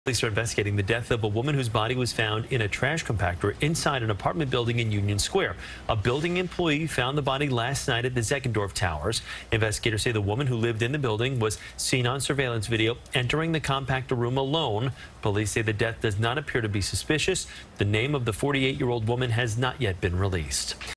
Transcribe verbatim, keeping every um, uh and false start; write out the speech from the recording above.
Police are investigating the death of a woman whose body was found in a trash compactor inside an apartment building in Union Square. A building employee found the body last night at the Zeckendorf Towers. Investigators say the woman who lived in the building was seen on surveillance video entering the compactor room alone. Police say the death does not appear to be suspicious. The name of the forty-eight-year-old woman has not yet been released.